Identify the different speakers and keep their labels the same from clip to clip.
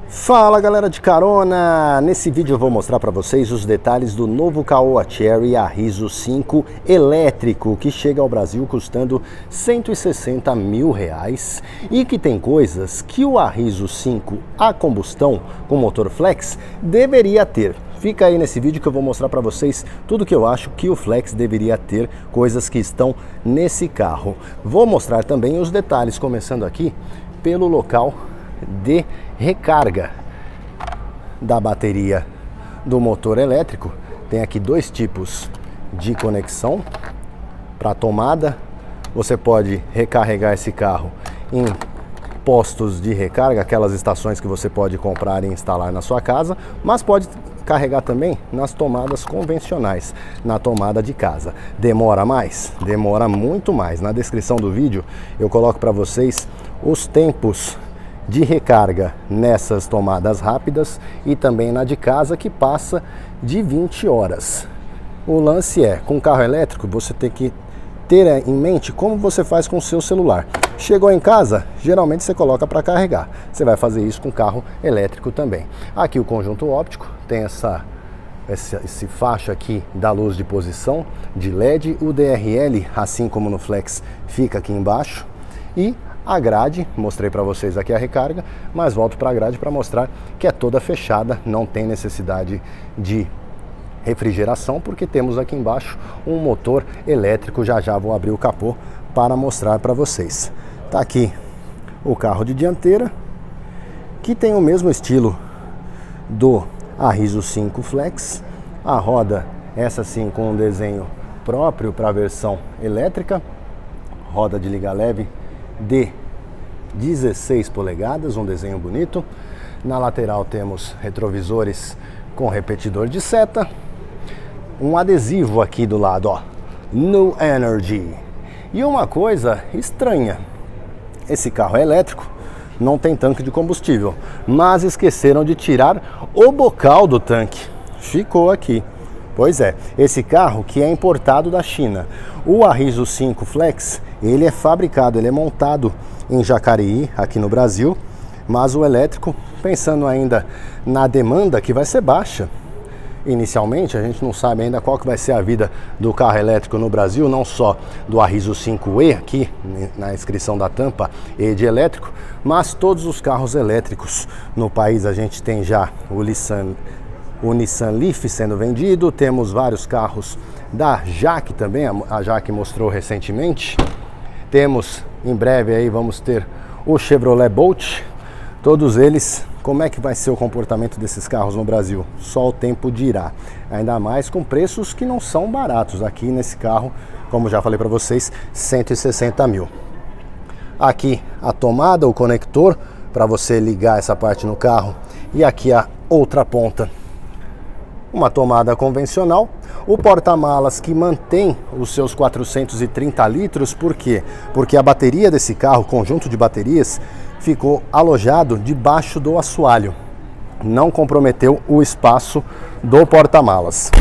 Speaker 1: Fala galera de carona! Nesse vídeo eu vou mostrar para vocês os detalhes do novo Caoa Chery Arriso 5 elétrico que chega ao Brasil custando R$160 mil e que tem coisas que o Arriso 5 a combustão com motor flex deveria ter. Fica aí nesse vídeo que eu vou mostrar para vocês tudo que eu acho que o Flex deveria ter, coisas que estão nesse carro. Vou mostrar também os detalhes, começando aqui pelo local de recarga da bateria do motor elétrico. Tem aqui dois tipos de conexão para tomada. Você pode recarregar esse carro em postos de recarga, aquelas estações que você pode comprar e instalar na sua casa, mas pode carregar também nas tomadas convencionais, na tomada de casa. Demora mais? Demora muito mais. Na descrição do vídeo eu coloco para vocês os tempos de recarga nessas tomadas rápidas e também na de casa, que passa de 20 horas. O lance é, com carro elétrico, você tem que ter em mente como você faz com o seu celular. Chegou em casa, geralmente você coloca para carregar. Você vai fazer isso com carro elétrico também. Aqui o conjunto óptico tem esse faixa aqui da luz de posição de LED. O DRL, assim como no Flex, fica aqui embaixo. E a grade, mostrei para vocês aqui a recarga, mas volto para a grade para mostrar que é toda fechada, não tem necessidade de refrigeração, porque temos aqui embaixo um motor elétrico. Já já vou abrir o capô para mostrar para vocês. Tá aqui o carro de dianteira, que tem o mesmo estilo do Arriso 5 Flex. A roda, essa sim, com um desenho próprio para a versão elétrica. Roda de liga leve de 16 polegadas, um desenho bonito. Na lateral temos retrovisores com repetidor de seta. Um adesivo aqui do lado, ó, No Energy. E uma coisa estranha, esse carro é elétrico, não tem tanque de combustível, mas esqueceram de tirar o bocal do tanque. Ficou aqui. Pois é, esse carro que é importado da China. O Arriso 5 Flex, ele é fabricado, ele é montado em Jacareí, aqui no Brasil, mas o elétrico, pensando ainda na demanda que vai ser baixa, inicialmente, a gente não sabe ainda qual que vai ser a vida do carro elétrico no Brasil, não só do Arriso 5E, aqui na inscrição da tampa, E de elétrico, mas todos os carros elétricos no país. A gente tem já o Nissan Leaf sendo vendido, temos vários carros da Jaque também, a Jaque mostrou recentemente. Temos, em breve aí, vamos ter o Chevrolet Bolt. Todos eles, como é que vai ser o comportamento desses carros no Brasil? Só o tempo dirá. Ainda mais com preços que não são baratos. Aqui nesse carro, como já falei para vocês, 160 mil. Aqui a tomada, o conector para você ligar essa parte no carro. E aqui a outra ponta, uma tomada convencional. O porta-malas que mantém os seus 430 litros. Por quê? Porque a bateria desse carro, conjunto de baterias, ficou alojado debaixo do assoalho. Não comprometeu o espaço do porta-malas.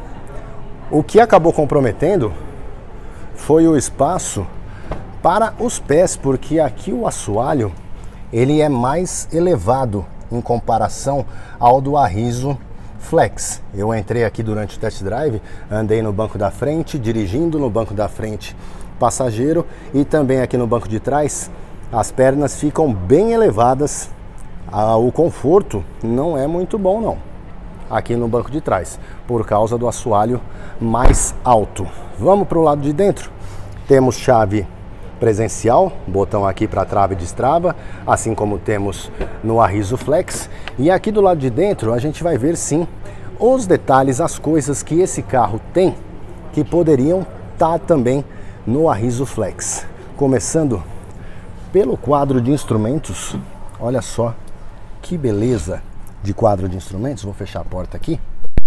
Speaker 1: O que acabou comprometendo foi o espaço para os pés, porque aqui o assoalho ele é mais elevado em comparação ao do Arriso Flex. Eu entrei aqui durante o test drive, andei no banco da frente, dirigindo no banco da frente passageiro, e também aqui no banco de trás. As pernas ficam bem elevadas, o conforto não é muito bom não, aqui no banco de trás, por causa do assoalho mais alto. Vamos para o lado de dentro. Temos chave presencial, botão aqui para trava e destrava, assim como temos no Arriso Flex. E aqui do lado de dentro a gente vai ver sim os detalhes, as coisas que esse carro tem, que poderiam estar também no Arriso Flex. Começando pelo quadro de instrumentos. Olha só que beleza de quadro de instrumentos. Vou fechar a porta aqui.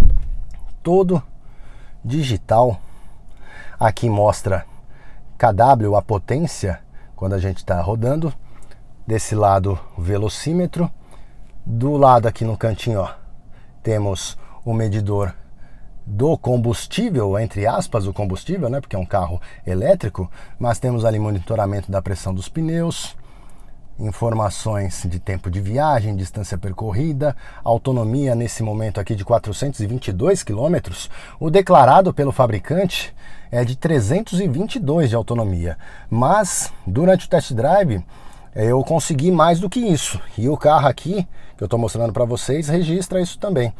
Speaker 1: Todo digital. Aqui mostra kW, a potência, quando a gente está rodando. Desse lado, o velocímetro. Do lado aqui no cantinho, ó, temos o medidor do combustível, entre aspas, o combustível, né, porque é um carro elétrico, mas temos ali monitoramento da pressão dos pneus. informações de tempo de viagem, distância percorrida, autonomia nesse momento aqui de 422 km. O declarado pelo fabricante é de 322 de autonomia, mas durante o test drive eu consegui mais do que isso, e o carro aqui que eu estou mostrando para vocês registra isso também,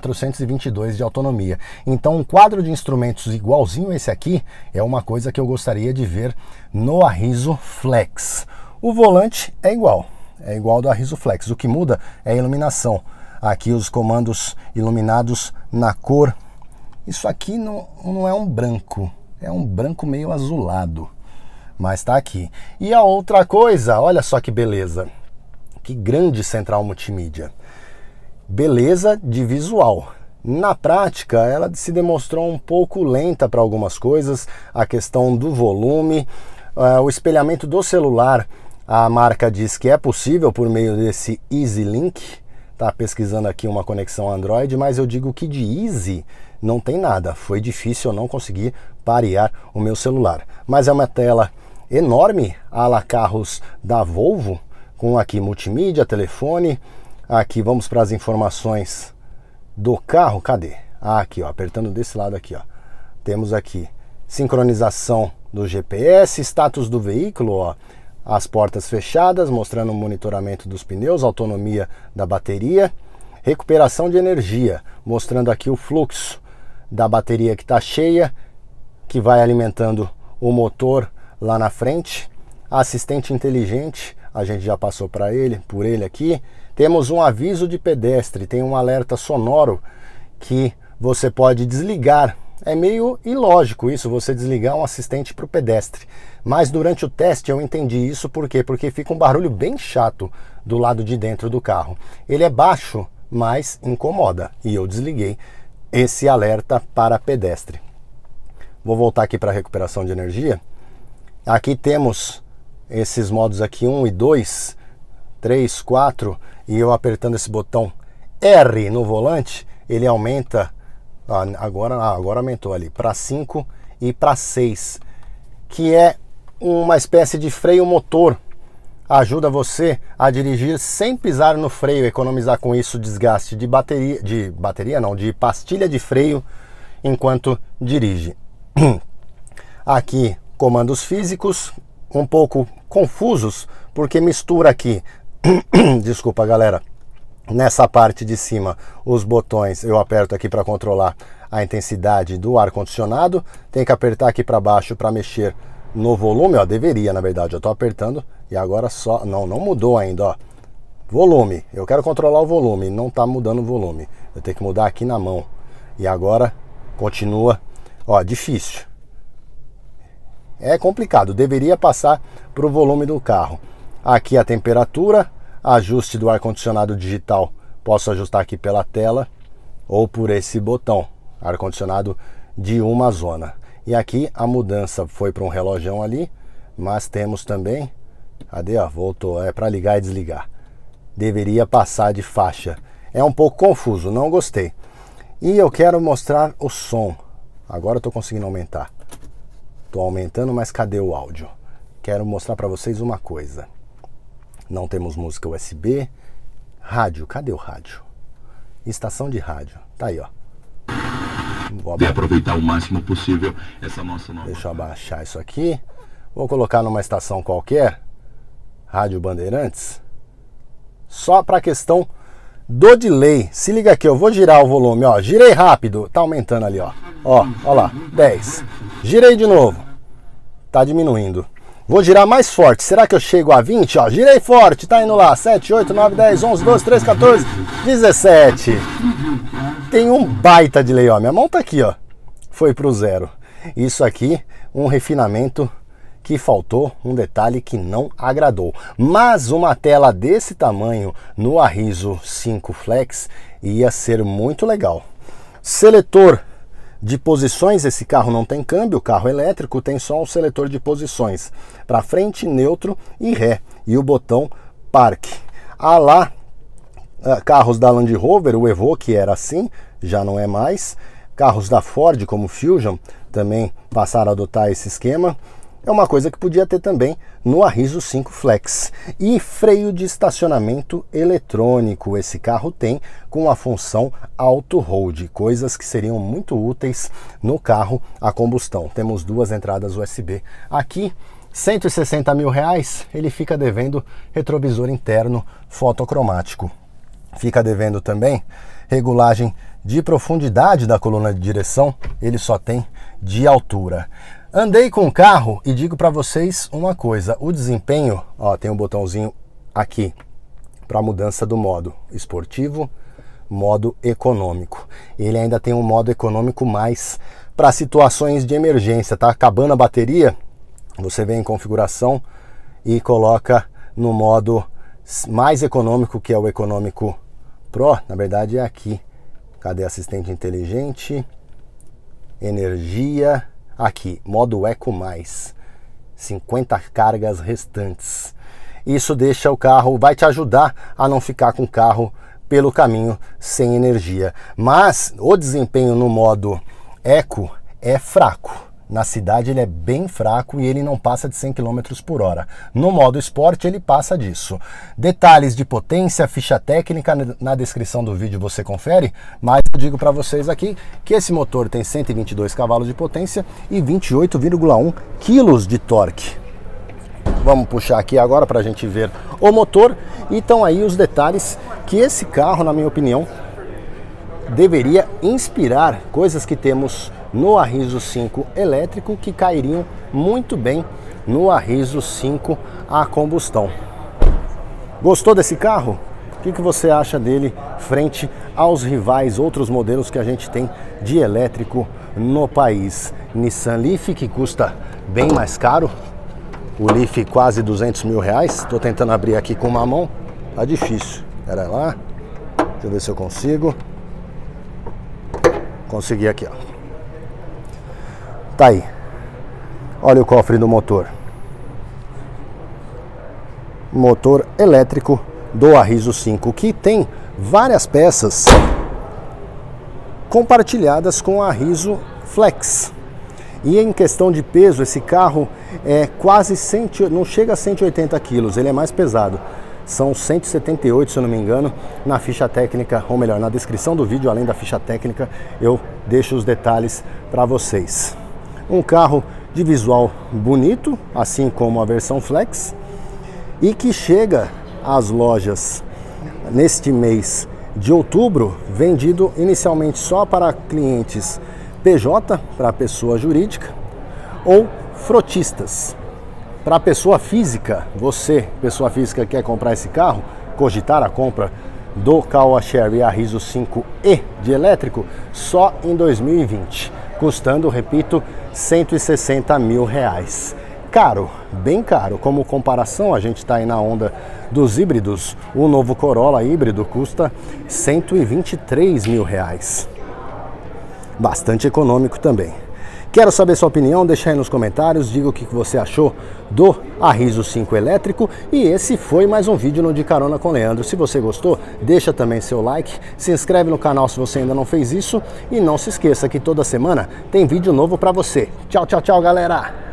Speaker 1: 422 de autonomia. Então um quadro de instrumentos igualzinho esse aqui é uma coisa que eu gostaria de ver no Arriso Flex. O volante é igual do Arriso Flex, o que muda é a iluminação. Aqui os comandos iluminados na cor, isso aqui não é um branco, é um branco meio azulado, mas tá aqui. E a outra coisa, olha só que beleza, que grande central multimídia, beleza de visual. Na prática, ela se demonstrou um pouco lenta para algumas coisas, a questão do volume, o espelhamento do celular. A marca diz que é possível por meio desse Easy Link, tá pesquisando aqui uma conexão Android, mas eu digo que de Easy não tem nada, foi difícil, eu não consegui parear o meu celular. Mas é uma tela enorme, à la carros da Volvo, com aqui multimídia, telefone. Aqui vamos para as informações do carro, cadê? Aqui, ó, apertando desse lado aqui, ó. Temos aqui sincronização do GPS, status do veículo, ó. As portas fechadas, mostrando o monitoramento dos pneus, autonomia da bateria, recuperação de energia, mostrando aqui o fluxo da bateria que está cheia, que vai alimentando o motor lá na frente. Assistente inteligente, a gente já passou por ele aqui. Temos um aviso de pedestre, tem um alerta sonoro que você pode desligar. É meio ilógico isso, você desligar um assistente para o pedestre. Mas durante o teste eu entendi isso, por quê? Porque fica um barulho bem chato do lado de dentro do carro. Ele é baixo, mas incomoda. E eu desliguei esse alerta para pedestre. Vou voltar aqui para a recuperação de energia. Aqui temos esses modos aqui, 1 e 2, 3, 4. E eu apertando esse botão R no volante, ele aumenta... Agora aumentou ali para 5 e para 6, que é uma espécie de freio motor. Ajuda você a dirigir sem pisar no freio, economizar com isso desgaste de de pastilha de freio enquanto dirige. Aqui comandos físicos, um pouco confusos, porque mistura aqui, desculpa galera, nessa parte de cima, os botões, eu aperto aqui para controlar a intensidade do ar-condicionado, tem que apertar aqui para baixo para mexer no volume, ó, deveria na verdade, eu tô apertando e agora só, não mudou ainda, ó, volume, eu quero controlar o volume, não tá mudando o volume, eu tenho que mudar aqui na mão, e agora continua, ó, difícil, é complicado, deveria passar para o volume do carro. Aqui a temperatura, ajuste do ar-condicionado digital, posso ajustar aqui pela tela ou por esse botão, ar-condicionado de uma zona. E aqui a mudança foi para um relógio ali, mas temos também, cadê, ó, voltou, é para ligar e desligar. Deveria passar de faixa. É um pouco confuso, não gostei. E eu quero mostrar o som. Agora eu estou conseguindo aumentar. Estou aumentando, mas cadê o áudio? Quero mostrar para vocês uma coisa. Não temos música USB. Rádio, cadê o rádio? Estação de rádio, tá aí, ó. Vou
Speaker 2: aproveitar o máximo possível essa nossa nova...
Speaker 1: Deixa eu abaixar isso aqui. Vou colocar numa estação qualquer. Rádio Bandeirantes. Só para a questão do delay. Se liga aqui, eu vou girar o volume, ó. Girei rápido, tá aumentando ali, ó. Ó lá, 10. Girei de novo. Tá diminuindo. Vou girar mais forte. Será que eu chego a 20? Ó, girei forte, tá indo lá. 7, 8, 9, 10, 11, 12, 13, 14, 17. Tem um baita delay, ó. Minha mão tá aqui, ó. Foi pro zero. Isso aqui, um refinamento que faltou, um detalhe que não agradou. Mas uma tela desse tamanho no Arriso 5 Flex ia ser muito legal. Seletor de posições, esse carro não tem câmbio, o carro elétrico tem só um seletor de posições, para frente, neutro e ré, e o botão parque. Lá, carros da Land Rover, o Evoque era assim, já não é mais. Carros da Ford, como o Fusion, também passaram a adotar esse esquema. é uma coisa que podia ter também no Arriso 5 Flex. E freio de estacionamento eletrônico, esse carro tem com a função Auto Hold, coisas que seriam muito úteis no carro a combustão. Temos duas entradas USB aqui. 160 mil reais, ele fica devendo retrovisor interno fotocromático. Fica devendo também regulagem de profundidade da coluna de direção, ele só tem de altura. Andei com o carro e digo para vocês uma coisa, o desempenho, ó, tem um botãozinho aqui para mudança do modo esportivo, modo econômico. Ele ainda tem um modo econômico mais para situações de emergência, tá acabando a bateria, você vem em configuração e coloca no modo mais econômico, que é o econômico Pro, na verdade é aqui. Cadê assistente inteligente? Energia, aqui, modo Eco Mais, 50 cargas restantes. Isso deixa o carro, vai te ajudar a não ficar com o carro pelo caminho sem energia. Mas o desempenho no modo Eco é fraco. Na cidade ele é bem fraco e ele não passa de 100 km por hora. No modo Sport ele passa disso. Detalhes de potência, ficha técnica, na descrição do vídeo você confere, mas eu digo para vocês aqui que esse motor tem 122 cavalos de potência e 28,1 kg de torque. Vamos puxar aqui agora para a gente ver o motor. E estão aí os detalhes que esse carro, na minha opinião, deveria inspirar, coisas que temos no Arriso 5 elétrico que cairiam muito bem no Arriso 5 a combustão. Gostou desse carro? O que você acha dele frente aos rivais, outros modelos que a gente tem de elétrico no país? Nissan Leaf, que custa bem mais caro, o Leaf quase 200 mil reais. Estou tentando abrir aqui com uma mão, tá difícil. Pera lá, deixa eu ver se eu consigo. Consegui aqui, ó. Tá aí. Olha o cofre do motor. Motor elétrico do Arriso 5, que tem várias peças compartilhadas com o Arriso Flex. E em questão de peso, esse carro é quase não chega a 180 quilos, ele é mais pesado. São 178, se eu não me engano, na ficha técnica, ou melhor, na descrição do vídeo, além da ficha técnica, eu deixo os detalhes para vocês. Um carro de visual bonito, assim como a versão Flex, e que chega às lojas neste mês de outubro, vendido inicialmente só para clientes PJ, para pessoa jurídica, ou frotistas. Para pessoa física, você, pessoa física, quer comprar esse carro, cogitar a compra do Caoa Chery Arriso 5e de elétrico só em 2020, custando, repito, 160 mil reais. Caro, bem caro. Como comparação, a gente está aí na onda dos híbridos. O novo Corolla híbrido custa 123 mil reais. Bastante econômico também. Quero saber sua opinião, deixa aí nos comentários, diga o que você achou do Arriso 5 elétrico. E esse foi mais um vídeo no De Carona com Leandro. Se você gostou, deixa também seu like, se inscreve no canal se você ainda não fez isso e não se esqueça que toda semana tem vídeo novo para você. Tchau, tchau, tchau, galera!